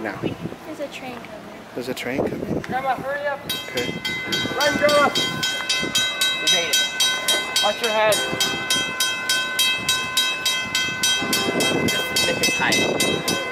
now? There's a train coming. There's a train coming. Grandma, hurry up. Okay. Run, Grandma. We made it. Watch your head. Just nick of time.